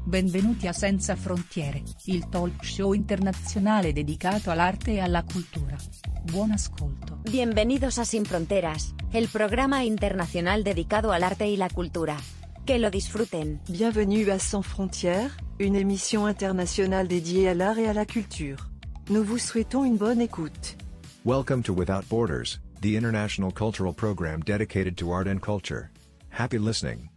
Benvenuti a Senza Frontiere, il talk show internazionale dedicato all'arte e alla cultura. Buon ascolto. Bienvenidos a Sin Fronteras, el programa internacional dedicado al arte y la cultura. Que lo disfruten. Bienvenue à Sans Frontières, une émission internationale dédiée à l'art et à la culture. Nous vous souhaitons une bonne écoute. Welcome to Without Borders, the international cultural program dedicated to art and culture. Happy listening.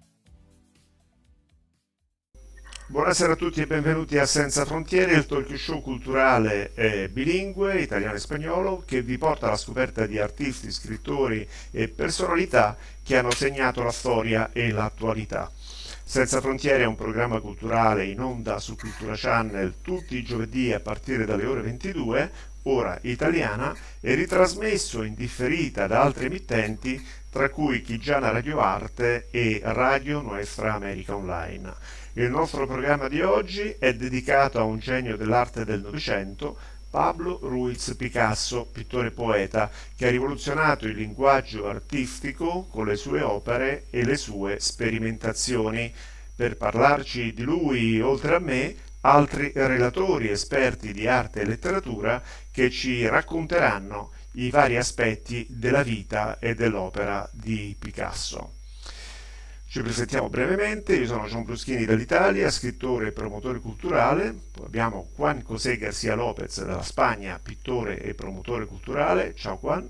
Buonasera a tutti e benvenuti a Senza Frontiere, il talk show culturale bilingue, italiano e spagnolo, che vi porta alla scoperta di artisti, scrittori e personalità che hanno segnato la storia e l'attualità. Senza Frontiere è un programma culturale in onda su Cultura Channel tutti i giovedì a partire dalle ore 22, ora italiana, e ritrasmesso in differita da altre emittenti, tra cui Chigiana Radio Arte e Radio Nuestra America Online. Il nostro programma di oggi è dedicato a un genio dell'arte del Novecento, Pablo Ruiz Picasso, pittore e poeta, che ha rivoluzionato il linguaggio artistico con le sue opere e le sue sperimentazioni. Per parlarci di lui, oltre a me, altri relatori esperti di arte e letteratura che ci racconteranno i vari aspetti della vita e dell'opera di Picasso. Ci presentiamo brevemente: io sono John Bruschini dall'Italia, scrittore e promotore culturale. Poi abbiamo Juan José García López dalla Spagna, pittore e promotore culturale. Ciao Juan.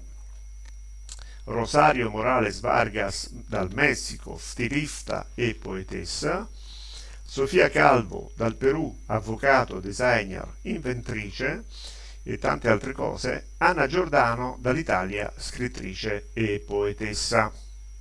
Rosario Morales Vargas dal Messico, stilista e poetessa. Sofia Calvo dal Perù, avvocato, designer, inventrice e tante altre cose. Anna Giordano dall'Italia, scrittrice e poetessa.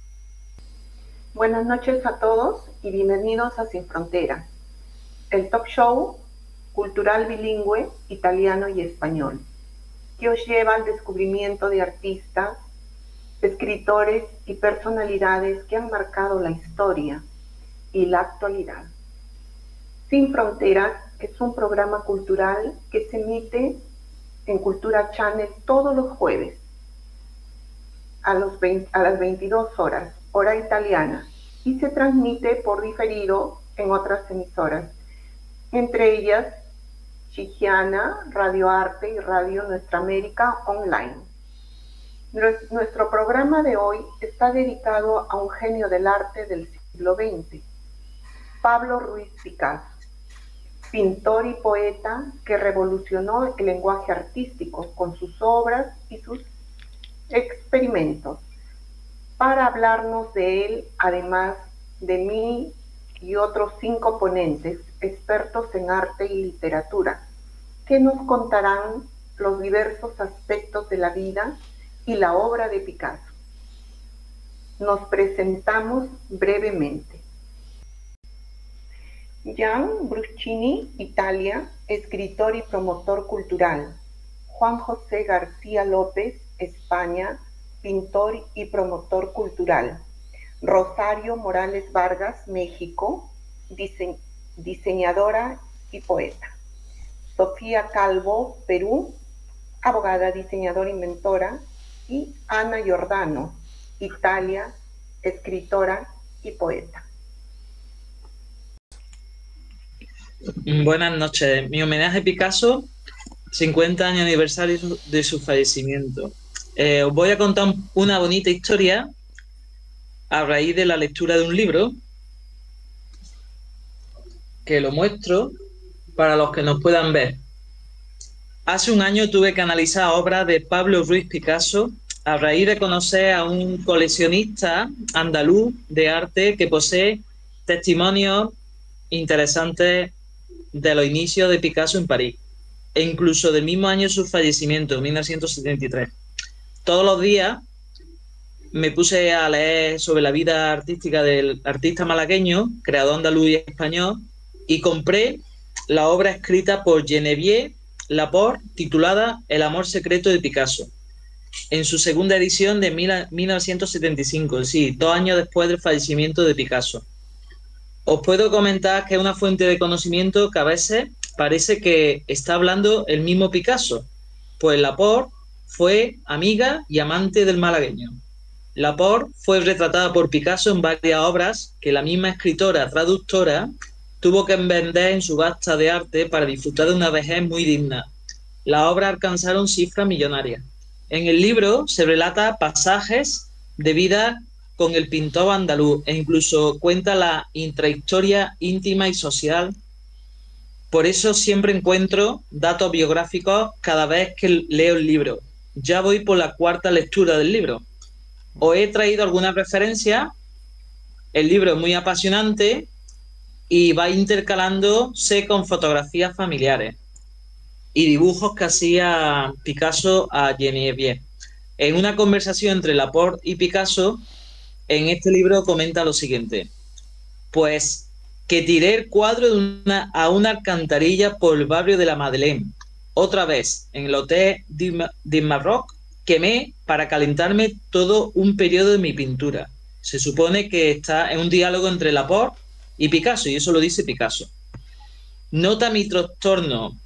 Buenas noches a todos y bienvenidos a Sin Fronteras, el talk show cultural bilingüe italiano y español, que os lleva al descubrimiento de artistas, escritores y personalidades que han marcado la historia y la actualidad. Sin Fronteras es un programa cultural que se emite en Cultura Channel todos los jueves a las 22 horas, hora italiana, y se transmite por diferido en otras emisoras, entre ellas Chigiana, Radio Arte y Radio Nuestra América Online. Nuestro programa de hoy está dedicado a un genio del arte del siglo XX, Pablo Ruiz Picasso, pintor y poeta que revolucionó el lenguaje artístico con sus obras y sus experimentos. Para hablarnos de él, además de mí y otros 5 ponentes, expertos en arte y literatura, que nos contarán los diversos aspectos de la vida y la obra de Picasso. Nos presentamos brevemente. Gian Bruschini, Italia, escritor y promotor cultural. Juan José García López, España, pintor y promotor cultural. Rosario Morales Vargas, México, diseñadora y poeta. Sofía Calvo, Perú, abogada, diseñadora, inventora. Y Ana Giordano, Italia, escritora y poeta. Buenas noches. Mi homenaje a Picasso, 50 años aniversario de su fallecimiento. Os voy a contar una bonita historia a raíz de la lectura de un libro, que lo muestro para los que nos puedan ver. Hace un año tuve que analizar obras de Pablo Ruiz Picasso a raíz de conocer a un coleccionista andaluz de arte que posee testimonios interesantes de los inicios de Picasso en París e incluso del mismo año de su fallecimiento, 1973. Todos los días me puse a leer sobre la vida artística del artista malagueño, creador andaluz y español, y compré la obra escrita por Geneviève Laporte titulada El amor secreto de Picasso, en su segunda edición de 1975, sí, 2 años después del fallecimiento de Picasso. Os puedo comentar que es una fuente de conocimiento que a veces parece que está hablando el mismo Picasso, pues Laporte fue amiga y amante del malagueño. Laporte fue retratada por Picasso en varias obras que la misma escritora traductora tuvo que vender en subasta de arte para disfrutar de una vejez muy digna. Las obras alcanzaron cifras millonarias. En el libro se relata pasajes de vida con el pintor andaluz e incluso cuenta la intrahistoria íntima y social. Por eso siempre encuentro datos biográficos cada vez que leo el libro. Ya voy por la cuarta lectura del libro. Os he traído algunas referencias. El libro es muy apasionante y va intercalándose con fotografías familiares y dibujos que hacía Picasso a Geneviève. En una conversación entre Laporte y Picasso, en este libro comenta lo siguiente: pues que tiré el cuadro a una alcantarilla por el barrio de la Madeleine. Otra vez, en el Hotel du Maroc, quemé para calentarme todo un periodo de mi pintura. Se supone que está en un diálogo entre Laporte y Picasso, y eso lo dice Picasso. Nota mi trastorno.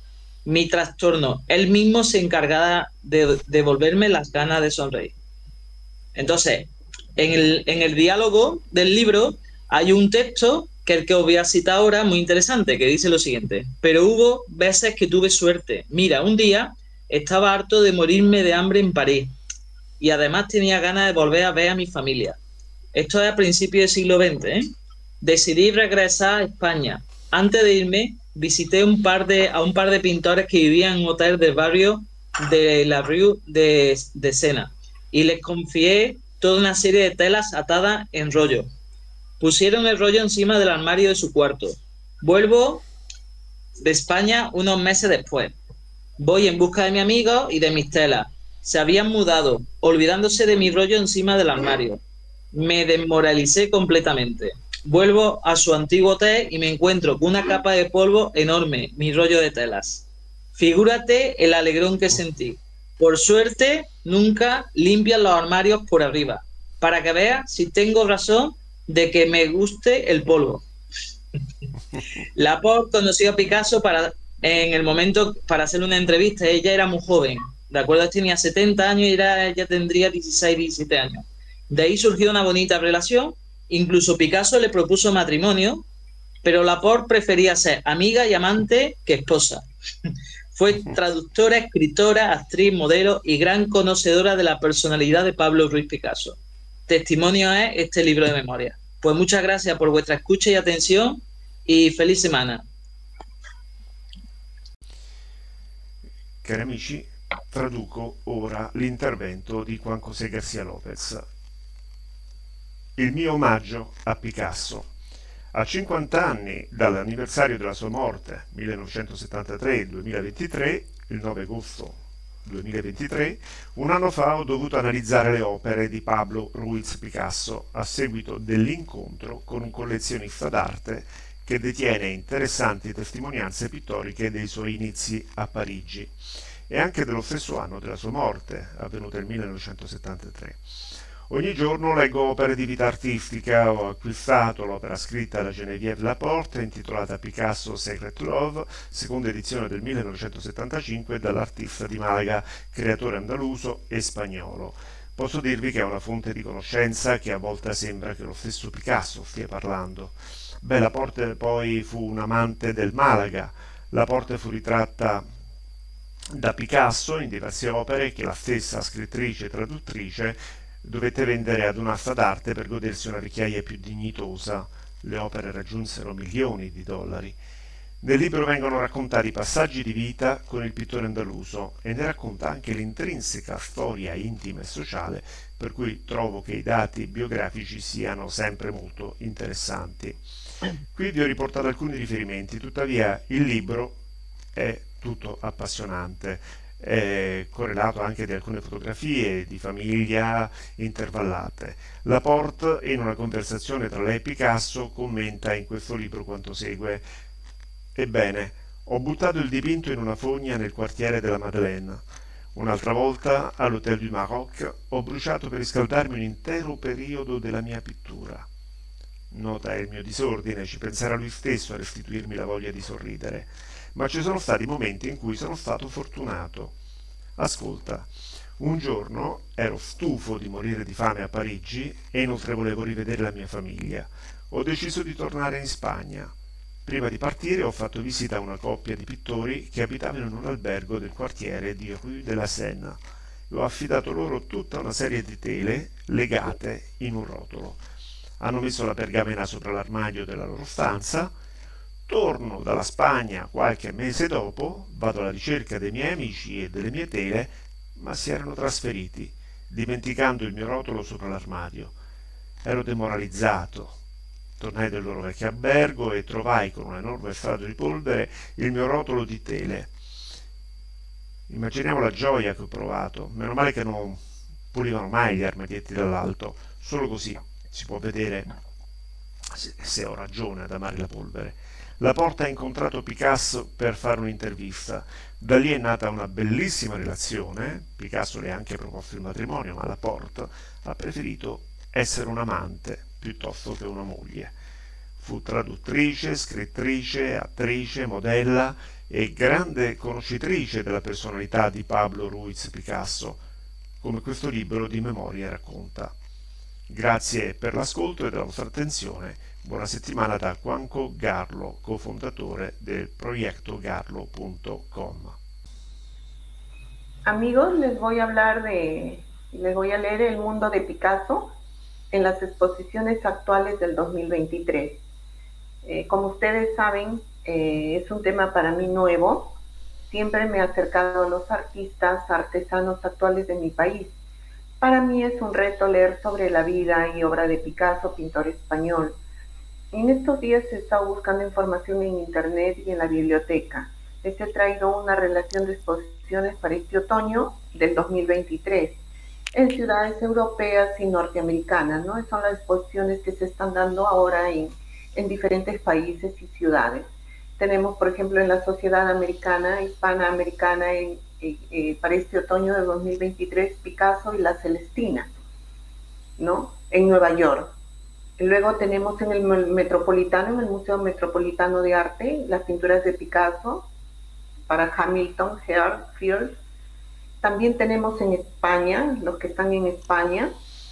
Él mismo se encargaba de devolverme las ganas de sonreír. Entonces, en el diálogo del libro hay un texto que el que os voy a citar ahora, muy interesante, que dice lo siguiente: pero hubo veces que tuve suerte. Mira, un día estaba harto de morirme de hambre en París y además tenía ganas de volver a ver a mi familia. Esto es a principios del siglo XX, ¿eh? Decidí regresar a España. Antes de irme, visité a un par de pintores que vivían en un hotel del barrio de la Rue de Sena y les confié toda una serie de telas atadas en rollo. Pusieron el rollo encima del armario de su cuarto. Vuelvo de España unos meses después. Voy en busca de mi amigo y de mis telas. Se habían mudado, olvidándose de mi rollo encima del armario. Me desmoralicé completamente. Vuelvo a su antiguo hotel y me encuentro con una capa de polvo enorme, mi rollo de telas. Figúrate el alegrón que sentí. Por suerte, nunca limpian los armarios por arriba, para que veas si tengo razón de que me guste el polvo. Laporte conoció a Picasso en el momento para hacerle una entrevista. Ella era muy joven, ¿de acuerdo? Tenía 70 años y ella tendría 16, 17 años. De ahí surgió una bonita relación. Incluso Picasso le propuso matrimonio, pero Laporte prefería ser amiga y amante que esposa. Fue traductora, escritora, actriz, modelo y gran conocedora de la personalidad de Pablo Ruiz Picasso. Testimonio es este libro de memoria. Pues muchas gracias por vuestra escucha y atención y feliz semana. Cari amici, traduco ora l'intervento di Juan José García López. Il mio omaggio a Picasso. A 50 anni dall'anniversario della sua morte, 1973-2023, il 9 agosto 2023, un anno fa ho dovuto analizzare le opere di Pablo Ruiz Picasso a seguito dell'incontro con un collezionista d'arte che detiene interessanti testimonianze pittoriche dei suoi inizi a Parigi e anche dello stesso anno della sua morte, avvenuta nel 1973. Ogni giorno leggo opere di vita artistica. Ho acquistato l'opera scritta da Geneviève Laporte intitolata Picasso Secret Love, seconda edizione del 1975 dall'artista di Malaga, creatore andaluso e spagnolo. Posso dirvi che è una fonte di conoscenza che a volte sembra che lo stesso Picasso stia parlando. Laporte poi fu un amante del Malaga. Laporte fu ritratta da Picasso in diverse opere che la stessa scrittrice e traduttrice dovette vendere ad un'asta d'arte per godersi una vecchiaia più dignitosa. Le opere raggiunsero milioni di dollari. Nel libro vengono raccontati passaggi di vita con il pittore andaluso e ne racconta anche l'intrinseca storia intima e sociale, per cui trovo che i dati biografici siano sempre molto interessanti. Qui vi ho riportato alcuni riferimenti, tuttavia il libro è tutto appassionante. È correlato anche di alcune fotografie di famiglia intervallate. Laporte, in una conversazione tra lei e Picasso, commenta in questo libro quanto segue: ebbene, ho buttato il dipinto in una fogna nel quartiere della Madeleine. Un'altra volta, all'Hôtel du Maroc, ho bruciato per riscaldarmi un intero periodo della mia pittura. Nota il mio disordine, ci penserà lui stesso a restituirmi la voglia di sorridere. Ma ci sono stati momenti in cui sono stato fortunato. Ascolta, un giorno ero stufo di morire di fame a Parigi e inoltre volevo rivedere la mia famiglia. Ho deciso di tornare in Spagna. Prima di partire ho fatto visita a una coppia di pittori che abitavano in un albergo del quartiere di Rue de la Seine e ho affidato loro tutta una serie di tele legate in un rotolo. Hanno messo la pergamena sopra l'armadio della loro stanza. Torno dalla Spagna qualche mese dopo, vado alla ricerca dei miei amici e delle mie tele, ma si erano trasferiti, dimenticando il mio rotolo sopra l'armadio. Ero demoralizzato. Tornai del loro vecchio albergo e trovai con un enorme strato di polvere il mio rotolo di tele. Immaginiamo la gioia che ho provato. Meno male che non pulivano mai gli armadietti dall'alto. Solo così si può vedere se ho ragione ad amare la polvere. La Porta ha incontrato Picasso per fare un'intervista. Da lì è nata una bellissima relazione. Picasso le ha anche proposto il matrimonio, ma la Porta ha preferito essere un amante piuttosto che una moglie. Fu traduttrice, scrittrice, attrice, modella e grande conoscitrice della personalità di Pablo Ruiz Picasso, come questo libro di memorie racconta. Grazie per l'ascolto e della vostra attenzione. Buona settimana da Juanco Garlo, cofondatore del proyecto garlo.com. Amigos, les voy a leer El mundo de Picasso en las exposiciones actuales del 2023. Como ustedes saben, es un tema para mí nuevo. Siempre me he acercado a los artistas, artesanos actuales de mi país. Para mí es un reto leer sobre la vida y obra de Picasso, pintor español. En estos días he estado buscando información en internet y en la biblioteca. Les he traído una relación de exposiciones para este otoño del 2023. En ciudades europeas y norteamericanas, ¿no? Son las exposiciones que se están dando ahora en diferentes países y ciudades. Tenemos, por ejemplo, en la Sociedad Americana, Hispanoamericana, para este otoño de 2023, Picasso y la Celestina, ¿no? En Nueva York. Luego tenemos en el Metropolitano, en el Museo Metropolitano de Arte, las pinturas de Picasso para Hamilton, Fields. También tenemos en España, los que están en España,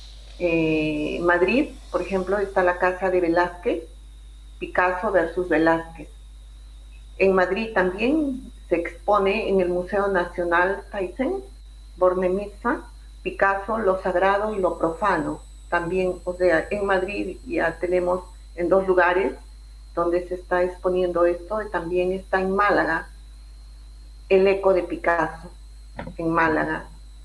Madrid, por ejemplo, está la casa de Velázquez, Picasso versus Velázquez. En Madrid también se expone en el Museo Nacional Thyssen-Bornemisza, Picasso, lo sagrado y lo profano. También, o sea, en Madrid ya tenemos en 2 lugares donde se está exponiendo esto, y también está en Málaga, el eco de Picasso. En Málaga.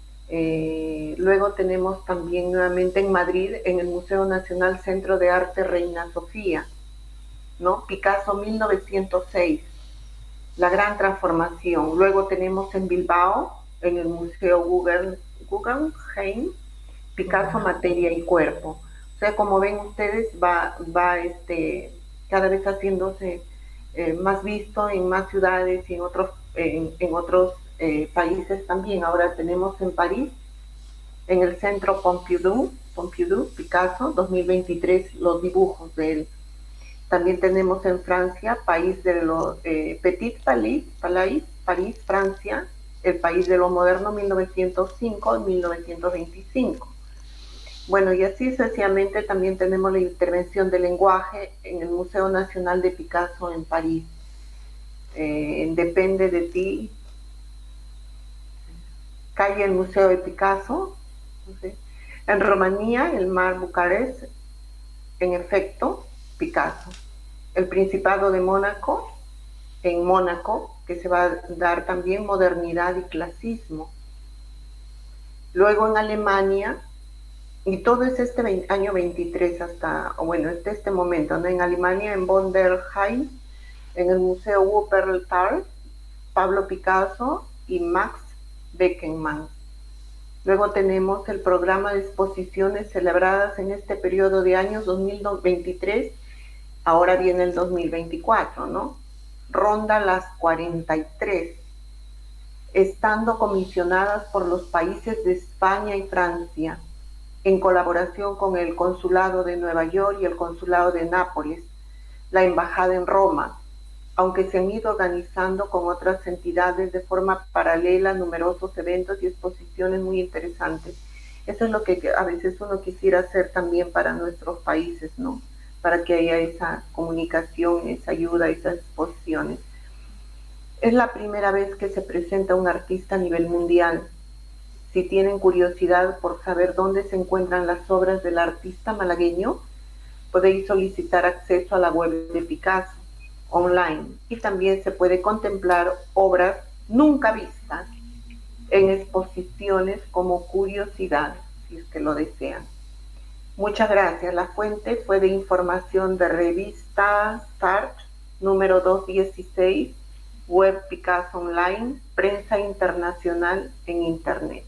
Luego tenemos también nuevamente en Madrid, en el Museo Nacional Centro de Arte Reina Sofía, ¿no? Picasso 1906, la gran transformación. Luego tenemos en Bilbao, en el Museo Guggenheim, Picasso Materia y Cuerpo. O sea, como ven ustedes, va cada vez haciéndose más visto en más ciudades y en otros países también. Ahora tenemos en París, en el Centro Pompidou, Picasso, 2023, los dibujos de él. También tenemos en Francia, país de los Petit Palais, París, Francia, el país de lo moderno, 1905-1925. Bueno, y así sucesivamente también tenemos la intervención del lenguaje en el Museo Nacional de Picasso en París. Depende de ti. Calle el Museo de Picasso. ¿Sí? En Rumanía, el Mar Bucarest, en efecto, Picasso. El Principado de Mónaco, en Mónaco, que se va a dar también modernidad y clasismo. Luego en Alemania, y todo es año 23 este momento, ¿no? En Alemania, en Bonn der Heim, en el Museo Wuppertal, Pablo Picasso y Max Beckmann. Luego tenemos el programa de exposiciones celebradas en este periodo de años 2023, ahora viene el 2024, ¿no? Ronda las 43, estando comisionadas por los países de España y Francia, en colaboración con el Consulado de Nueva York y el Consulado de Nápoles, la Embajada en Roma, aunque se han ido organizando con otras entidades de forma paralela numerosos eventos y exposiciones muy interesantes. Eso es lo que a veces uno quisiera hacer también para nuestros países, ¿no? para que haya esa comunicación, esa ayuda, esas exposiciones. Es la primera vez que se presenta un artista a nivel mundial. Si tienen curiosidad por saber dónde se encuentran las obras del artista malagueño, podéis solicitar acceso a la web de Picasso online y también se puede contemplar obras nunca vistas en exposiciones como curiosidad, si es que lo desean. Muchas gracias. La fuente fue de información de revista Start, número 216, web Picasso Online, prensa internacional en Internet.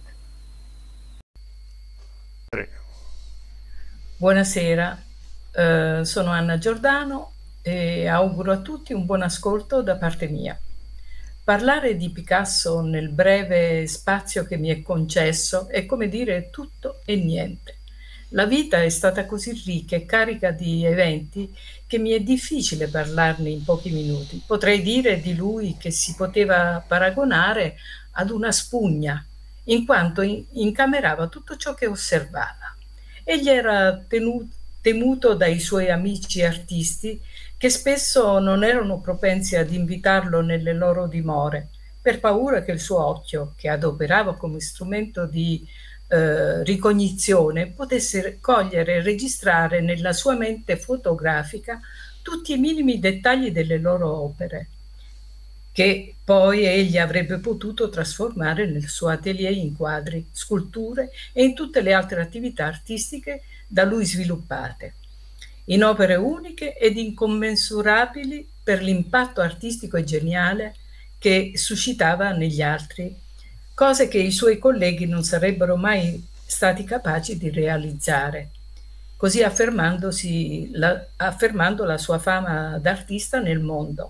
Buonasera, sono Anna Giordano e auguro a tutti un buon ascolto da parte mia. Parlare di Picasso nel breve spazio che mi è concesso è come dire tutto e niente. La vita è stata così ricca e carica di eventi che mi è difficile parlarne in pochi minuti. Potrei dire di lui che si poteva paragonare ad una spugna, in quanto incamerava tutto ciò che osservava. Egli era temuto dai suoi amici artisti che spesso non erano propensi ad invitarlo nelle loro dimore, per paura che il suo occhio, che adoperava come strumento di ricognizione, potesse cogliere e registrare nella sua mente fotografica tutti i minimi dettagli delle loro opere, che poi egli avrebbe potuto trasformare nel suo atelier in quadri, sculture e in tutte le altre attività artistiche da lui sviluppate, in opere uniche ed incommensurabili per l'impatto artistico e geniale che suscitava negli altri, cose che i suoi colleghi non sarebbero mai stati capaci di realizzare, così affermando la sua fama d'artista nel mondo.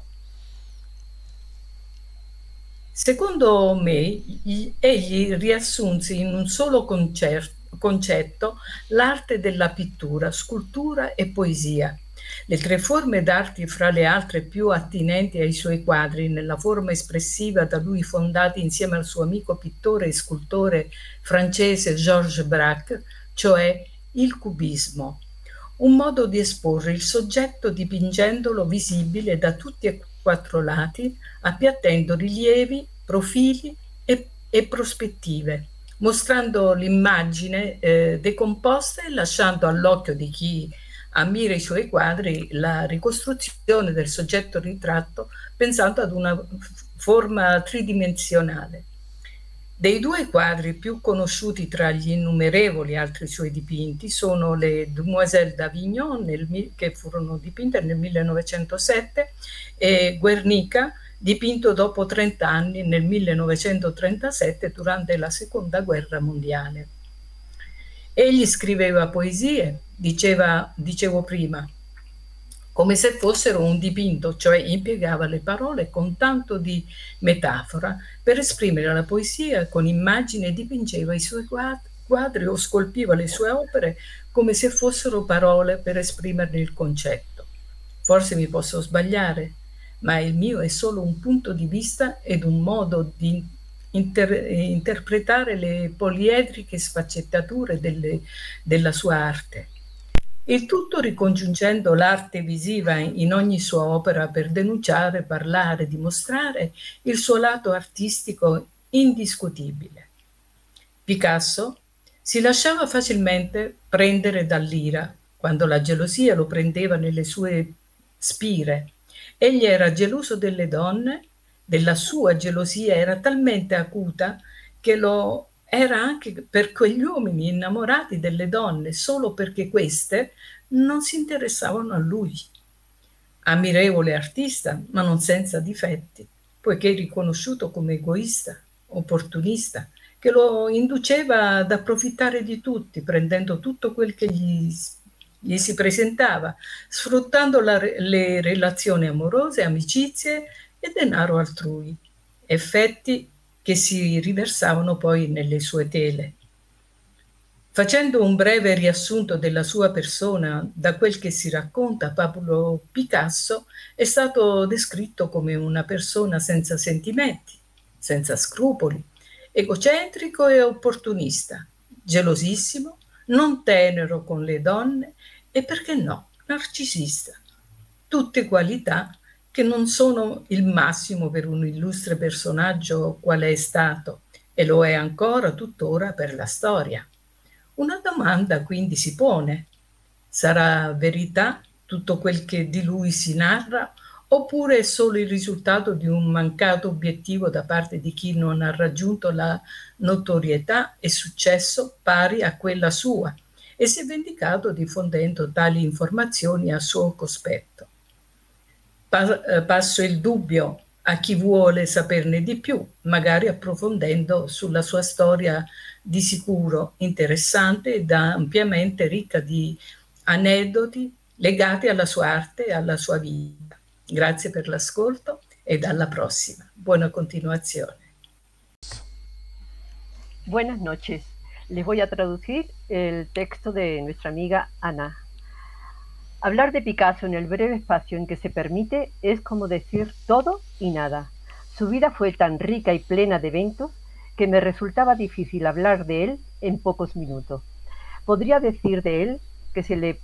Secondo me, egli riassunse in un solo concetto l'arte della pittura, scultura e poesia, le tre forme d'arte fra le altre più attinenti ai suoi quadri nella forma espressiva da lui fondati insieme al suo amico pittore e scultore francese Georges Braque, cioè il cubismo, un modo di esporre il soggetto dipingendolo visibile da tutti e quattro lati, appiattendo rilievi, profili e prospettive, mostrando l'immagine decomposta e lasciando all'occhio di chi ammira i suoi quadri la ricostruzione del soggetto ritratto pensando ad una forma tridimensionale. Dei due quadri più conosciuti tra gli innumerevoli altri suoi dipinti sono le Demoiselles d'Avignon, che furono dipinte nel 1907, e Guernica, dipinto dopo 30 anni nel 1937 durante la Seconda Guerra Mondiale. Egli scriveva poesie, dicevo prima, come se fossero un dipinto, cioè impiegava le parole con tanto di metafora per esprimere la poesia con immagini e dipingeva i suoi quadri o scolpiva le sue opere come se fossero parole per esprimerne il concetto. Forse mi posso sbagliare, ma il mio è solo un punto di vista ed un modo di interpretare le poliedriche sfaccettature della sua arte. Il tutto ricongiungendo l'arte visiva in ogni sua opera per denunciare, parlare, dimostrare il suo lato artistico indiscutibile. Picasso si lasciava facilmente prendere dall'ira quando la gelosia lo prendeva nelle sue spire. Egli era geloso delle donne, della sua gelosia era talmente acuta che lo era anche per quegli uomini innamorati delle donne solo perché queste non si interessavano a lui. Ammirevole artista, ma non senza difetti, poiché riconosciuto come egoista, opportunista, che lo induceva ad approfittare di tutti, prendendo tutto quel che gli si presentava, sfruttando le relazioni amorose, amicizie e denaro altrui, effetti che si riversavano poi nelle sue tele. Facendo un breve riassunto della sua persona, da quel che si racconta, Pablo Picasso è stato descritto come una persona senza sentimenti, senza scrupoli, egocentrico e opportunista, gelosissimo, non tenero con le donne e, perché no, narcisista. Tutte qualità che non sono il massimo per un illustre personaggio quale è stato e lo è ancora tuttora per la storia. Una domanda quindi si pone: sarà verità tutto quel che di lui si narra, oppure è solo il risultato di un mancato obiettivo da parte di chi non ha raggiunto la notorietà e successo pari a quella sua e si è vendicato diffondendo tali informazioni a suo cospetto? Passo il dubbio a chi vuole saperne di più, magari approfondendo sulla sua storia di sicuro interessante ed ampiamente ricca di aneddoti legati alla sua arte e alla sua vita. Grazie per l'ascolto e alla prossima. Buona continuazione. Buenas noches. Les voy a traducir el texto de nuestra amiga Ana. Hablar de Picasso en el breve espacio en que se permite es como decir todo y nada. Su vida fue tan rica y plena de eventos que me resultaba difícil hablar de él en pocos minutos. Podría decir de él que se le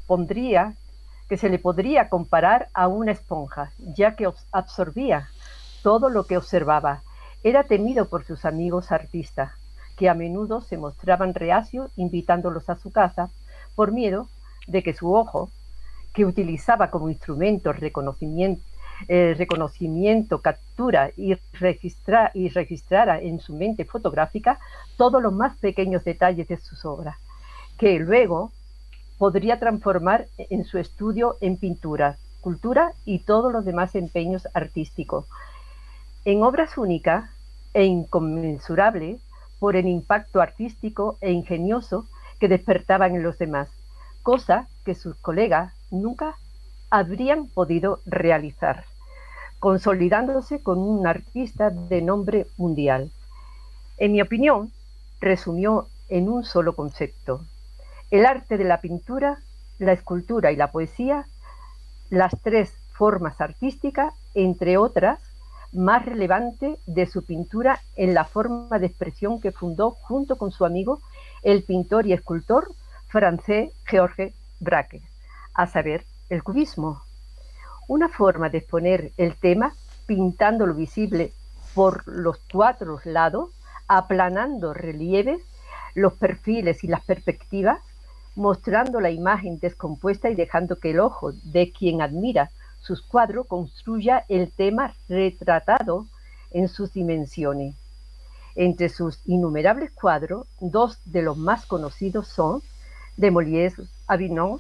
podría comparar a una esponja, ya que absorbía todo lo que observaba. Era temido por sus amigos artistas, que a menudo se mostraban reacios invitándolos a su casa por miedo de que su ojo, que utilizaba como instrumento reconocimiento, captura y registrara en su mente fotográfica todos los más pequeños detalles de sus obras, que luego podría transformar en su estudio en pintura, cultura y todos los demás empeños artísticos, en obras únicas e inconmensurables por el impacto artístico e ingenioso que despertaban en los demás, cosa que sus colegas nunca habrían podido realizar, consolidándose con un artista de nombre mundial. En mi opinión, resumió en un solo concepto: el arte de la pintura, la escultura y la poesía, las tres formas artísticas, entre otras, más relevante de su pintura en la forma de expresión que fundó junto con su amigo, el pintor y escultor francés Georges Braque, a saber, el cubismo. Una forma de exponer el tema pintando lo visible por los cuatro lados, aplanando relieves, los perfiles y las perspectivas, mostrando la imagen descompuesta y dejando que el ojo de quien admira sus cuadros construya el tema retratado en sus dimensiones. Entre sus innumerables cuadros, dos de los más conocidos son de Molière Avignon,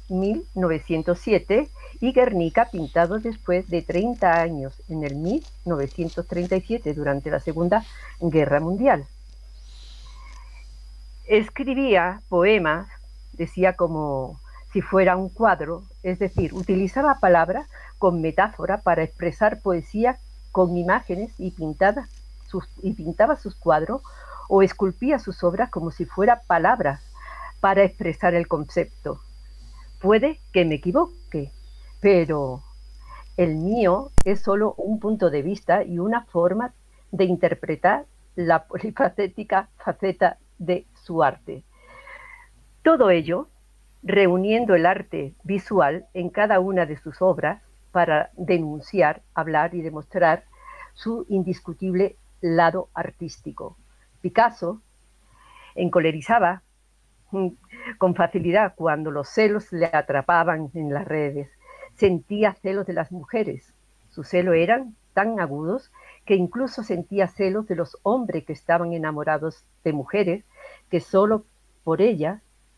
1907, y Guernica, pintado después de 30 años, en el 1937, durante la Segunda Guerra Mundial. Escribía poemas, decía, como si fuera un cuadro, es decir, utilizaba palabras con metáfora para expresar poesía con imágenes y pintaba sus cuadros o esculpía sus obras como si fuera palabras para expresar el concepto. Puede que me equivoque, pero el mío es solo un punto de vista y una forma de interpretar la polifacética faceta de su arte. Todo ello reuniendo el arte visual en cada una de sus obras para denunciar, hablar y demostrar su indiscutible lado artístico. Picasso encolerizaba con facilidad cuando los celos le atrapaban en las redes. Sentía celos de las mujeres. Sus celos eran tan agudos que incluso sentía celos de los hombres que estaban enamorados de mujeres que solo por ella,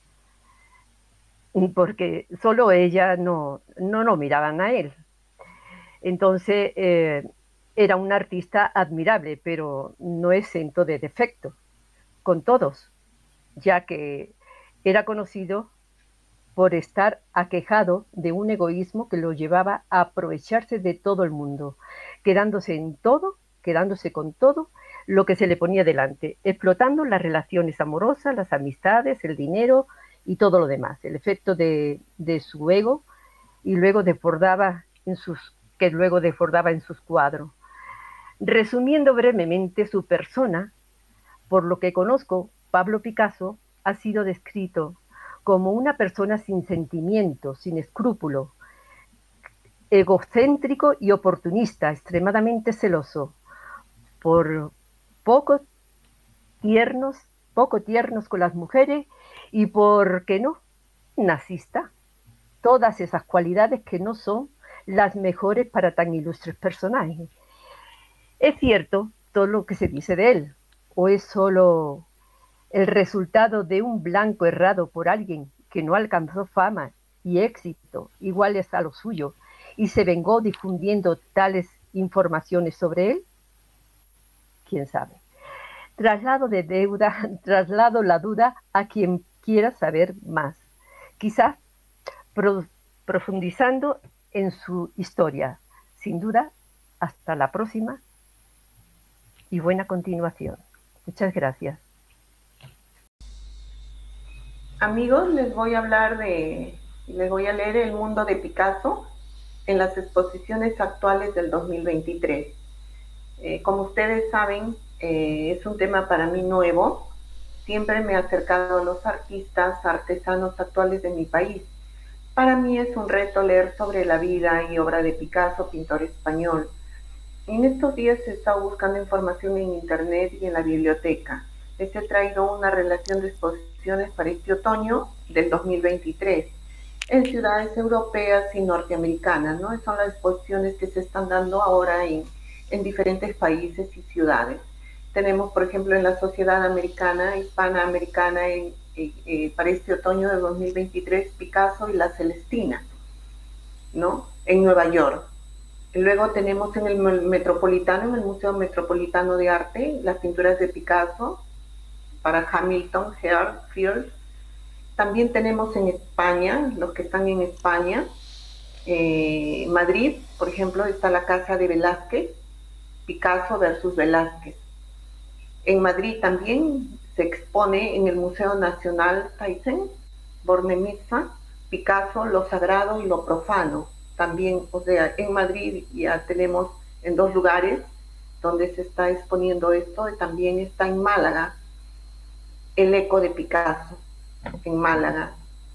porque solo ella no miraban a él. Entonces era un artista admirable, pero no exento de defecto con todos, ya que era conocido por estar aquejado de un egoísmo que lo llevaba a aprovecharse de todo el mundo, quedándose con todo lo que se le ponía delante, explotando las relaciones amorosas, las amistades, el dinero y todo lo demás, el efecto de su ego, y luego desbordaba en sus cuadros. Resumiendo brevemente su persona, por lo que conozco, Pablo Picasso ha sido descrito como una persona sin sentimientos, sin escrúpulos, egocéntrico y oportunista, extremadamente celoso, por poco tiernos con las mujeres y, ¿por qué no?, nazista. Todas esas cualidades que no son las mejores para tan ilustres personajes. ¿Es cierto todo lo que se dice de él? ¿O es solo el resultado de un blanco errado por alguien que no alcanzó fama y éxito iguales a lo suyo y se vengó difundiendo tales informaciones sobre él? ¿Quién sabe? Traslado la duda a quien quiera saber más, quizás profundizando en su historia. Sin duda, hasta la próxima y buena continuación. Muchas gracias. Amigos, les voy a leer El mundo de Picasso en las exposiciones actuales del 2023. Como ustedes saben, es un tema para mí nuevo. Siempre me he acercado a los artistas, artesanos actuales de mi país. Para mí es un reto leer sobre la vida y obra de Picasso, pintor español. En estos días he estado buscando información en internet y en la biblioteca. Les he traído una relación de exposiciones para este otoño del 2023 en ciudades europeas y norteamericanas, ¿no? Son las exposiciones que se están dando ahora en diferentes países y ciudades. Tenemos, por ejemplo, en la Sociedad Americana, Hispanoamericana, para este otoño de 2023, Picasso y la Celestina, ¿no?, en Nueva York. Luego tenemos en el Metropolitano, en el Museo Metropolitano de Arte, las pinturas de Picasso para Hamilton, Field. También tenemos en España, los que están en España, Madrid, por ejemplo, está la casa de Velázquez, Picasso versus Velázquez. En Madrid también se expone en el Museo Nacional Thyssen-Bornemisza, Picasso, lo sagrado y lo profano. También, o sea, en Madrid ya tenemos en 2 lugares donde se está exponiendo esto. También está en Málaga, el eco de Picasso, en Málaga.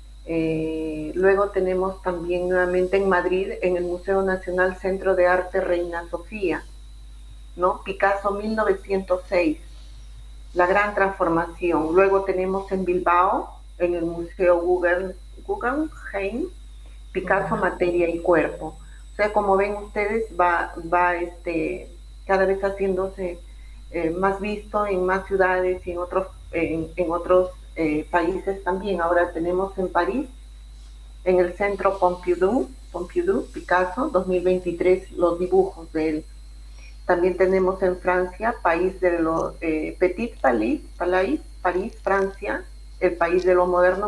Luego tenemos también nuevamente en Madrid, en el Museo Nacional Centro de Arte Reina Sofía, ¿no?, Picasso 1906. La gran transformación. Luego tenemos en Bilbao, en el Museo Guggenheim, Picasso, materia y cuerpo. O sea, como ven ustedes, va cada vez haciéndose más visto en más ciudades y en otros países también. Ahora tenemos en París, en el Centro Pompidou, Picasso, 2023, los dibujos de él. También tenemos en Francia, país de los Petit Palais, París, Francia, el país de lo moderno,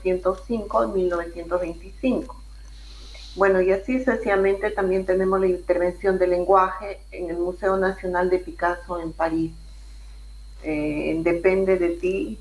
1905-1925. Bueno, y así sucesivamente también tenemos la intervención del lenguaje en el Museo Nacional de Picasso en París. Depende de ti.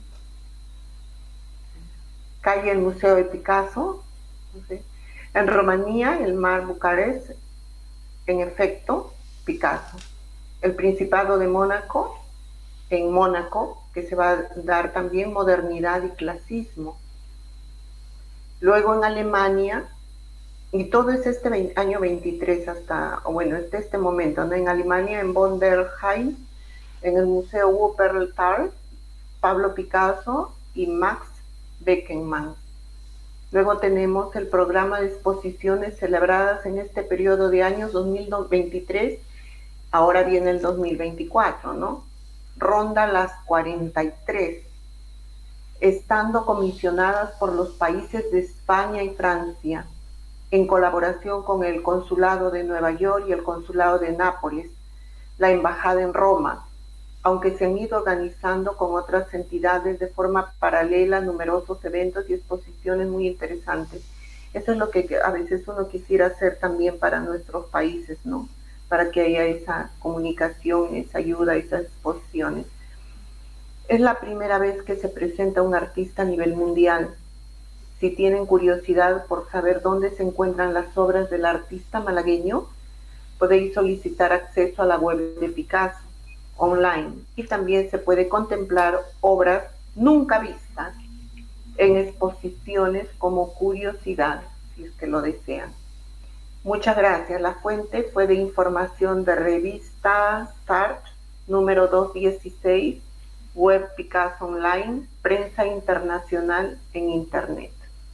Calle el Museo de Picasso. ¿Sí? En Rumanía, el Mar Bucarest, en efecto, Picasso. El Principado de Mónaco, en Mónaco, que se va a dar también modernidad y clasismo. Luego en Alemania, y todo es este año 23 hasta, bueno, este momento, ¿no? En Alemania, en Bonn der Heim, en el Museo Wuppertal, Pablo Picasso y Max Beckmann. Luego tenemos el programa de exposiciones celebradas en este periodo de años 2023, ahora viene el 2024, ¿no? Ronda las 43, estando comisionadas por los países de España y Francia, en colaboración con el Consulado de Nueva York y el Consulado de Nápoles, la Embajada en Roma, aunque se han ido organizando con otras entidades de forma paralela numerosos eventos y exposiciones muy interesantes. Eso es lo que a veces uno quisiera hacer también para nuestros países, ¿no? Para que haya esa comunicación, esa ayuda, esas exposiciones. Es la primera vez que se presenta un artista a nivel mundial. Si tienen curiosidad por saber dónde se encuentran las obras del artista malagueño, podéis solicitar acceso a la web de Picasso online y también se puede contemplar obras nunca vistas en exposiciones como curiosidad, si es que lo desean. Muchas gracias. La fuente fue de información de revista Start, número 216, web Picasso Online, prensa internazionale in internet.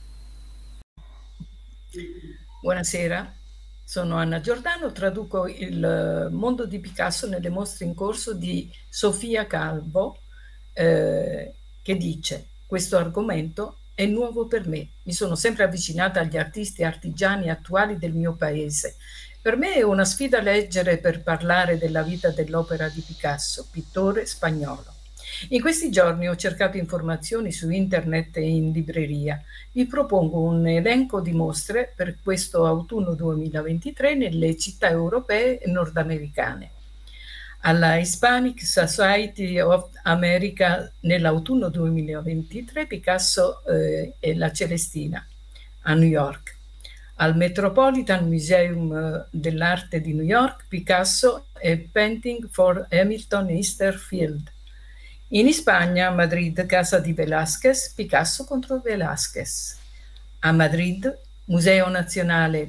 Buonasera, sono Anna Giordano, traduco il mondo di Picasso nelle mostre in corso di Sofia Calvo, che dice: questo argomento è nuovo per me, mi sono sempre avvicinata agli artisti e artigiani attuali del mio paese. Per me è una sfida leggere per parlare della vita dell'opera di Picasso, pittore spagnolo. In questi giorni ho cercato informazioni su internet e in libreria. Vi propongo un elenco di mostre per questo autunno 2023 nelle città europee e nordamericane. Alla Hispanic Society of America nell'autunno 2023 Picasso e la Celestina a New York. Al Metropolitan Museum dell'Arte di New York Picasso e Painting for Hamilton Easterfield. In Spagna, a Madrid, Casa di Velázquez, Picasso contro Velázquez. A Madrid, Museo Nazionale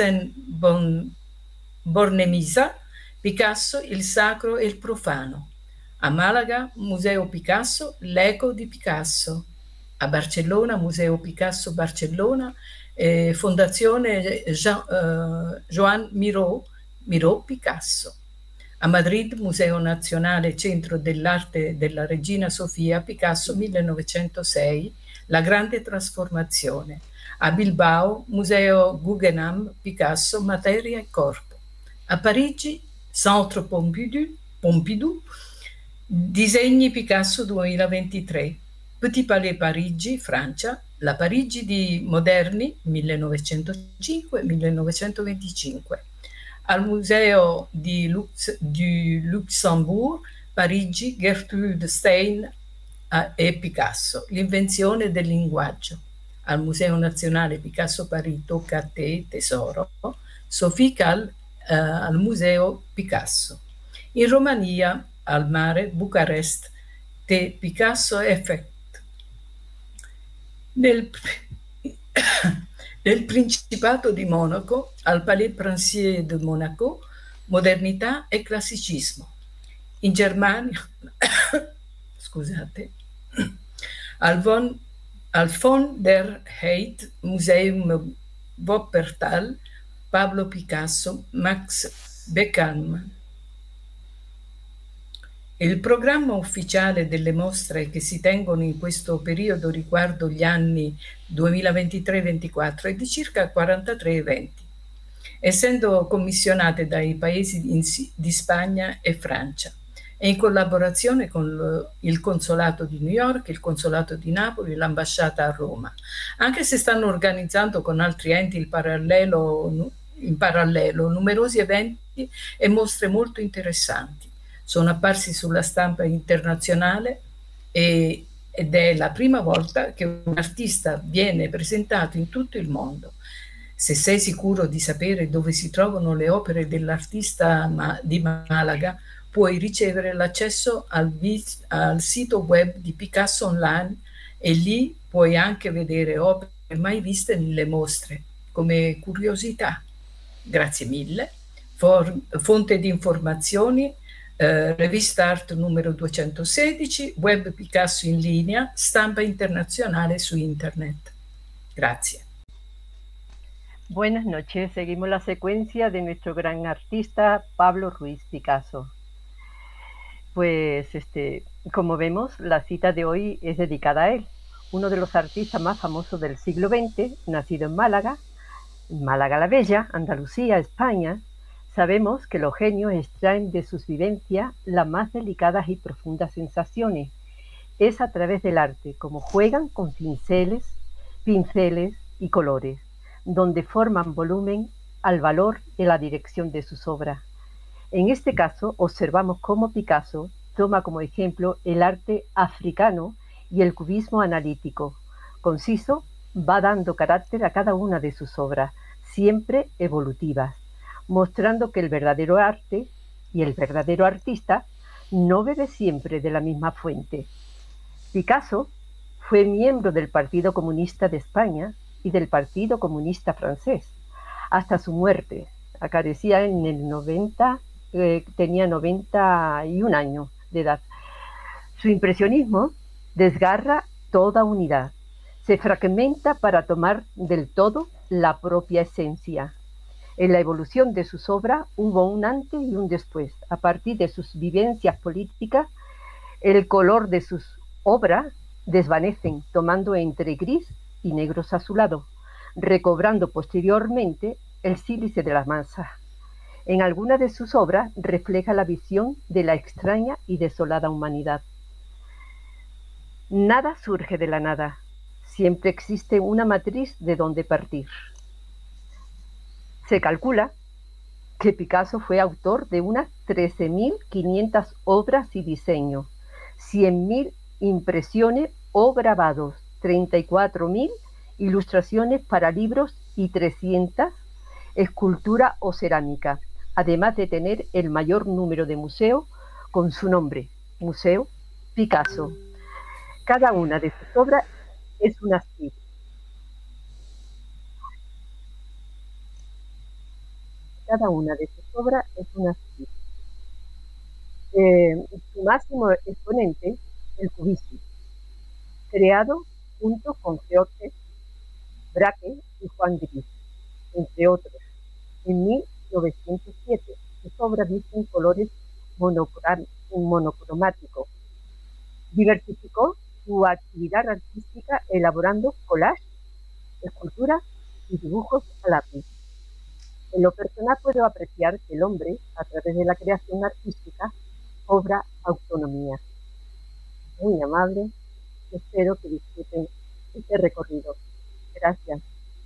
Thyssen-Bornemisza, Picasso, il sacro e il profano. A Malaga, Museo Picasso, l'eco di Picasso. A Barcellona, Museo Picasso Barcellona, Fondazione Joan Miró Picasso. A Madrid, Museo Nazionale Centro dell'Arte della Regina Sofia, Picasso 1906, La Grande Trasformazione. A Bilbao, Museo Guggenheim, Picasso, Materia e Corpo. A Parigi, Centre Pompidou, Disegni Picasso 2023. Petit Palais Parigi, Francia, la Parigi di Moderni 1905-1925. Al Museo du Luxembourg, Parigi, Gertrude Stein e Picasso, l'invenzione del linguaggio. Al Museo Nazionale Picasso Paris, Tocca a te, tesoro, Sophie Calle al Museo Picasso. In Romania, al mare, Bucarest, The Picasso Effect. Nel Principato di Monaco, al Palais Princier de Monaco, modernità e classicismo. In Germania, scusate, al von der Heydt Museum Wuppertal, Pablo Picasso, Max Beckmann. Il programma ufficiale delle mostre che si tengono in questo periodo riguardo gli anni 2023-24 è di circa 43 eventi, essendo commissionate dai paesi di Spagna e Francia e in collaborazione con il Consolato di New York, il Consolato di Napoli e l'Ambasciata a Roma, anche se stanno organizzando con altri enti in parallelo numerosi eventi e mostre molto interessanti. Sono apparsi sulla stampa internazionale ed è la prima volta che un artista viene presentato in tutto il mondo. Se sei sicuro di sapere dove si trovano le opere dell'artista di Malaga, puoi ricevere l'accesso al sito web di Picasso Online e lì puoi anche vedere opere mai viste nelle mostre, come curiosità. Grazie mille. Fonte di informazioni, Revista Art numero 216, web Picasso in linea, stampa internazionale su internet. Grazie. Buenas noches, seguimos la secuencia de nuestro gran artista Pablo Ruiz Picasso. Pues como vemos, la cita de hoy es dedicada a él, uno de los artistas más famosos del siglo XX, nacido en Málaga la Bella, Andalucía, España. Sabemos que los genios extraen de sus vivencias las más delicadas y profundas sensaciones. Es a través del arte, como juegan con pinceles y colores, donde forman volumen al valor y la dirección de sus obras. En este caso, observamos cómo Picasso toma como ejemplo el arte africano y el cubismo analítico. Conciso, va dando carácter a cada una de sus obras, siempre evolutivas, mostrando que el verdadero arte y el verdadero artista no bebe siempre de la misma fuente. Picasso Fue miembro del Partido Comunista de España y del Partido Comunista Francés, hasta su muerte. Acaecía en el 90, tenía 91 años de edad. Su impresionismo desgarra toda unidad. Se fragmenta para tomar del todo la propia esencia. En la evolución de sus obras hubo un antes y un después. A partir de sus vivencias políticas, el color de sus obras desvanecen, tomando entre gris y negros azulados, recobrando posteriormente el sílice de las masas. En algunas de sus obras refleja la visión de la extraña y desolada humanidad. Nada surge de la nada. Siempre existe una matriz de donde partir. Se calcula que Picasso fue autor de unas 13.500 obras y diseños, 100.000 impresiones o grabados, 34.000 ilustraciones para libros y 300 escultura o cerámica, además de tener el mayor número de museos con su nombre, Museo Picasso. Cada una de sus obras es una suite. Cada una de sus obras es una suite. Su máximo exponente, el cubismo, creado junto con George Braque y Juan Gris, entre otros, en 1907. Sus obras visten colores monocromáticos. Diversificó su actividad artística elaborando collages, esculturas y dibujos a lápiz. En lo personal puedo apreciar que el hombre, a través de la creación artística, cobra autonomía. Muy amable, espero que disfruten este recorrido. Gracias.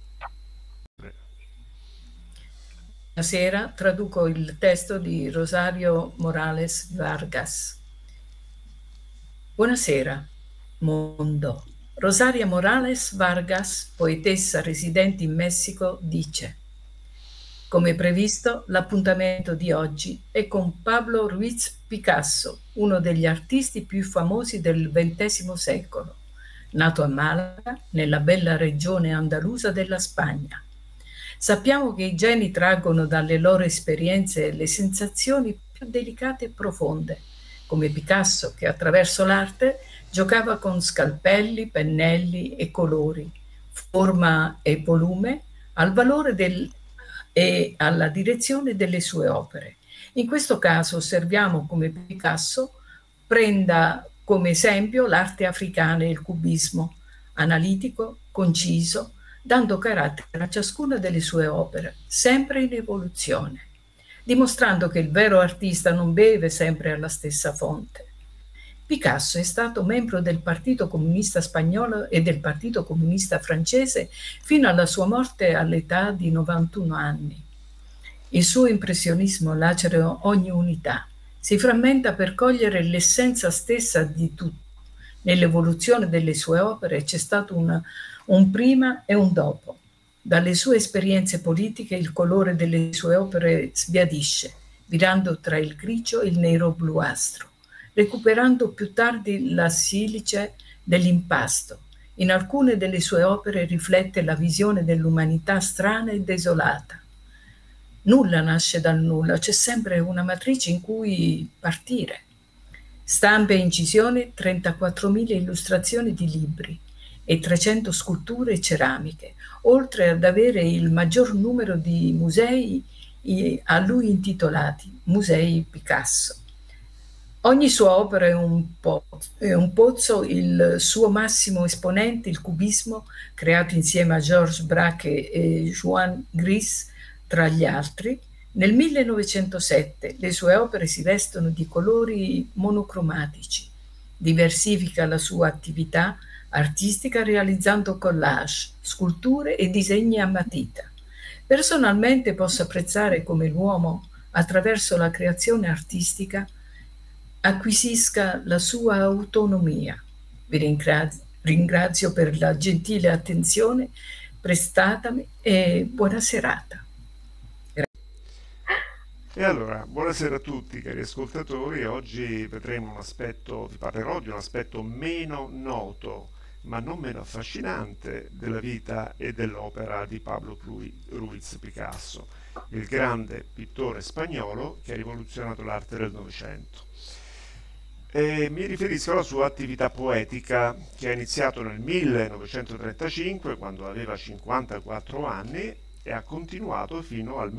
Buonasera, traduco il testo di Rosario Morales Vargas. Buonasera, mondo. Rosaria Morales Vargas, poetessa residente in Messico, dice: come previsto, l'appuntamento di oggi è con Pablo Ruiz Picasso, uno degli artisti più famosi del XX secolo, nato a Malaga, nella bella regione andalusa della Spagna. Sappiamo che i geni traggono dalle loro esperienze le sensazioni più delicate e profonde, come Picasso, che attraverso l'arte giocava con scalpelli, pennelli e colori, forma e volume, al valore e alla direzione delle sue opere. In questo caso osserviamo come Picasso prenda come esempio l'arte africana e il cubismo, analitico, conciso, dando carattere a ciascuna delle sue opere, sempre in evoluzione, dimostrando che il vero artista non beve sempre alla stessa fonte. Picasso è stato membro del Partito Comunista Spagnolo e del Partito Comunista Francese fino alla sua morte all'età di 91 anni. Il suo impressionismo lacera ogni unità, si frammenta per cogliere l'essenza stessa di tutto. Nell'evoluzione delle sue opere c'è stato un prima e un dopo. Dalle sue esperienze politiche il colore delle sue opere sbiadisce, virando tra il grigio e il nero bluastro, recuperando più tardi la silice dell'impasto. In alcune delle sue opere riflette la visione dell'umanità strana e desolata. Nulla nasce dal nulla, c'è sempre una matrice in cui partire. Stampe e incisioni, 34.000 illustrazioni di libri e 300 sculture e ceramiche, oltre ad avere il maggior numero di musei a lui intitolati, Musei Picasso. Ogni sua opera è un pozzo, il suo massimo esponente, il cubismo, creato insieme a Georges Braque e Juan Gris, tra gli altri. Nel 1907 le sue opere si vestono di colori monocromatici. Diversifica la sua attività artistica realizzando collage, sculture e disegni a matita. Personalmente posso apprezzare come l'uomo, attraverso la creazione artistica, acquisisca la sua autonomia. Vi ringrazio per la gentile attenzione prestatami e buona serata. E allora, buonasera a tutti cari ascoltatori. Oggi vedremo vi parlerò di un aspetto meno noto ma non meno affascinante, della vita e dell'opera di Pablo Ruiz Picasso, il grande pittore spagnolo che ha rivoluzionato l'arte del Novecento. E mi riferisco alla sua attività poetica, che ha iniziato nel 1935, quando aveva 54 anni, e ha continuato fino al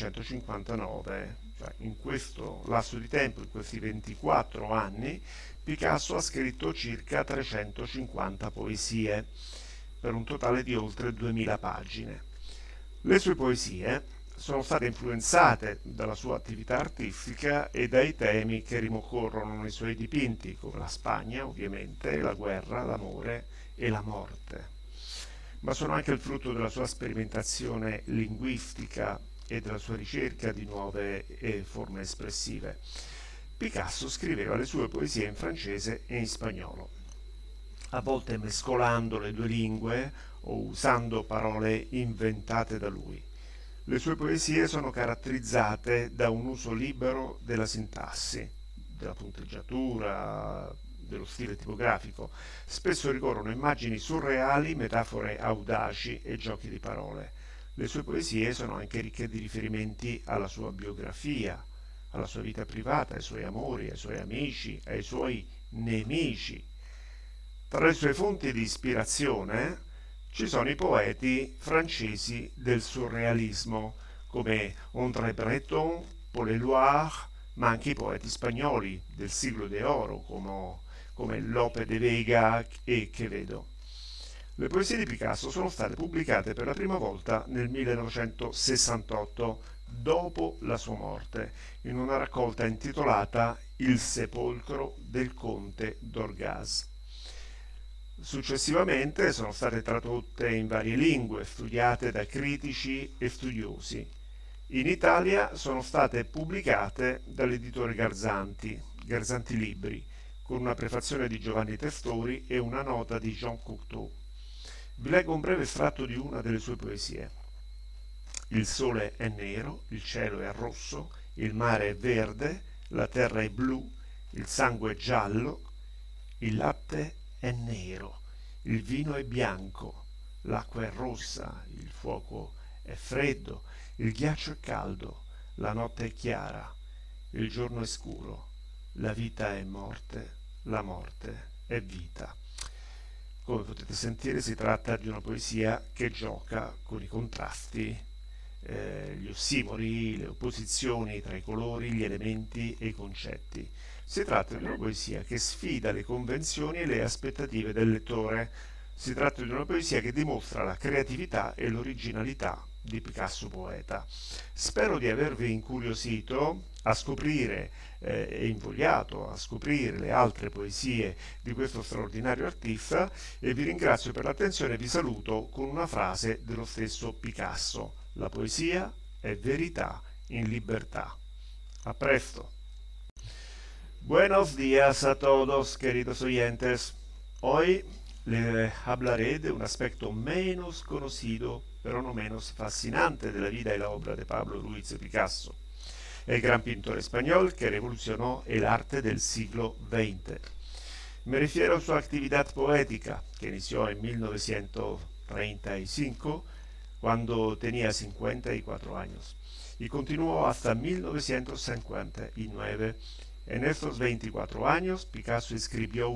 1959. Cioè, in questo lasso di tempo, in questi 24 anni, Picasso ha scritto circa 350 poesie, per un totale di oltre 2000 pagine. Le sue poesie sono state influenzate dalla sua attività artistica e dai temi che ricorrono nei suoi dipinti, come la Spagna, ovviamente, la guerra, l'amore e la morte. Ma sono anche il frutto della sua sperimentazione linguistica e della sua ricerca di nuove forme espressive. Picasso scriveva le sue poesie in francese e in spagnolo, a volte mescolando le due lingue o usando parole inventate da lui. Le sue poesie sono caratterizzate da un uso libero della sintassi, della punteggiatura, dello stile tipografico. Spesso ricorrono immagini surreali, metafore audaci e giochi di parole. Le sue poesie sono anche ricche di riferimenti alla sua biografia, alla sua vita privata, ai suoi amori, ai suoi amici, ai suoi nemici. Tra le sue fonti di ispirazione ci sono i poeti francesi del surrealismo, come André Breton, Paul Éluard, ma anche i poeti spagnoli del siglo d'oro, come Lope de Vega e Quevedo. Le poesie di Picasso sono state pubblicate per la prima volta nel 1968, dopo la sua morte, in una raccolta intitolata Il sepolcro del conte d'Orgaz. Successivamente sono state tradotte in varie lingue, studiate da critici e studiosi. In Italia sono state pubblicate dall'editore Garzanti Libri, con una prefazione di Giovanni Testori e una nota di Jean Cocteau. Vi leggo un breve estratto di una delle sue poesie. Il sole è nero, il cielo è rosso, il mare è verde, la terra è blu, il sangue è giallo, il latte è nero, il vino è bianco, l'acqua è rossa, il fuoco è freddo, il ghiaccio è caldo, la notte è chiara, il giorno è scuro, la vita è morte, la morte è vita. Come potete sentire, si tratta di una poesia che gioca con i contrasti, gli ossimori, le opposizioni tra i colori, gli elementi e i concetti. Si tratta di una poesia che sfida le convenzioni e le aspettative del lettore. Si tratta di una poesia che dimostra la creatività e l'originalità di Picasso poeta. Spero di avervi incuriosito a scoprire e invogliato a scoprire le altre poesie di questo straordinario artista, e vi ringrazio per l'attenzione e vi saluto con una frase dello stesso Picasso: la poesia è verità in libertà. A presto. Buenos días a todos, queridos oyentes. Hoy les hablaré de un aspecto menos conocido, pero no menos fascinante de la vida y la obra de Pablo Ruiz Picasso, el gran pintor español que revolucionó el arte del siglo XX. Me refiero a su actividad poética, que inició en 1935, cuando tenía 54 años, y continuó hasta 1959. En estos 24 años, Picasso escribió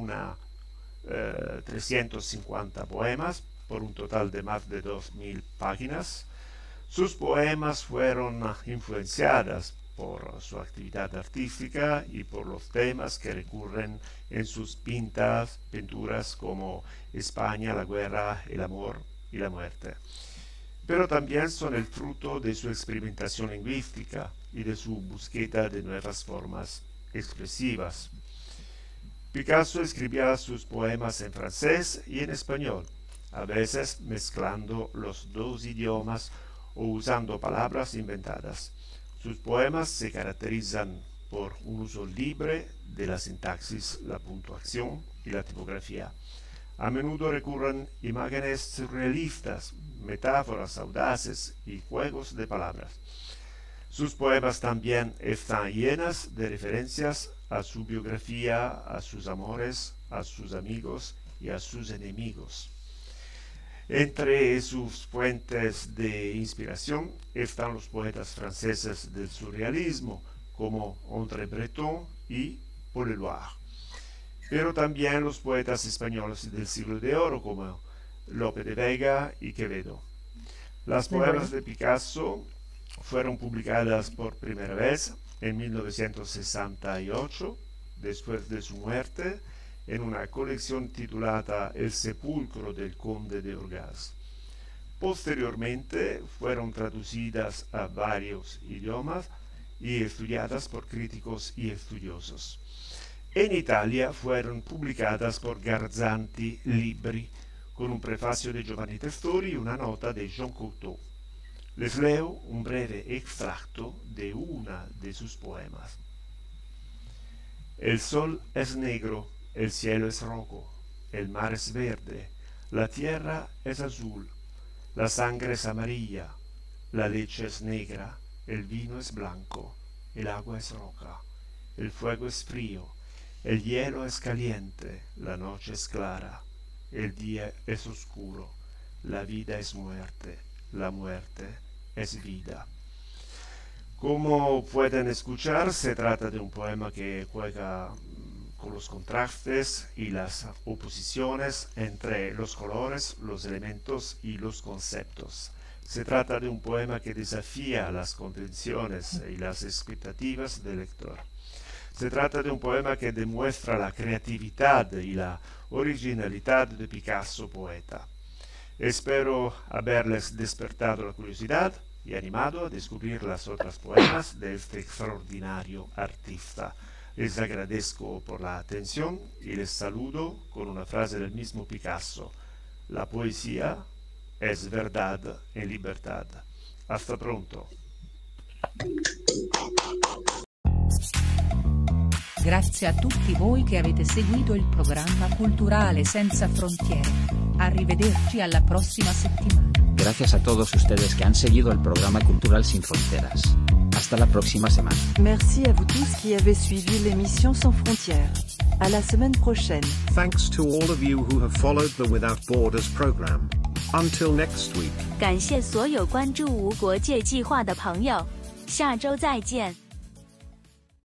350 poemas, por un total de más de 2000 páginas. Sus poemas fueron influenciadas por su actividad artística y por los temas que recurren en sus pinturas como España, la guerra, el amor y la muerte. Pero también son el fruto de su experimentación lingüística y de su búsqueda de nuevas formas expresivas. Picasso escribía sus poemas en francés y en español, a veces mezclando los dos idiomas o usando palabras inventadas. Sus poemas se caracterizan por un uso libre de la sintaxis, la puntuación y la tipografía. A menudo recurren imágenes surrealistas, metáforas audaces y juegos de palabras. Sus poemas también están llenas de referencias a su biografía, a sus amores, a sus amigos y a sus enemigos. Entre sus fuentes de inspiración están los poetas franceses del surrealismo, como André Breton y Paul Éluard, pero también los poetas españoles del siglo de oro, como Lope de Vega y Quevedo. Las poemas de Picasso fueron publicadas por primera vez en 1968, después de su muerte, en una colección titulada El sepulcro del conde de Orgaz. Posteriormente fueron traducidas a varios idiomas y estudiadas por críticos y estudiosos. En Italia fueron publicadas por Garzanti Libri, con un prefacio de Giovanni Testori y una nota de Jean Cocteau. Les leo un breve extracto de una de sus poemas. El sol es negro, el cielo es rojo, el mar es verde, la tierra es azul, la sangre es amarilla, la leche es negra, el vino es blanco, el agua es roja, el fuego es frío, el hielo es caliente, la noche es clara, el día es oscuro, la vida es muerte, la muerte es vida. Como pueden escuchar, se trata de un poema que juega con los contrastes y las oposiciones entre los colores, los elementos y los conceptos. Se trata de un poema que desafía las convenciones y las expectativas del lector. Se trata de un poema que demuestra la creatividad y la originalidad de Picasso poeta. Espero haberles despertado la curiosidad y animado a descubrir las otras poemas de este extraordinario artista. Les agradezco por la atención y les saludo con una frase del mismo Picasso. La poesía es verdad en libertad. Hasta pronto. Grazie a tutti voi che avete seguito il programma culturale Senza Frontiere. Arrivederci alla prossima settimana. Gracias a todos ustedes que han seguido el programa Cultural Sin Fronteras. Hasta la próxima semana. Merci à vous tous qui avez suivi l'émission Sans Frontières. À la semaine prochaine. Thanks to all of you who have followed the Without Borders program. Until next week. 感谢所有关注无国界计划的朋友，下周再见。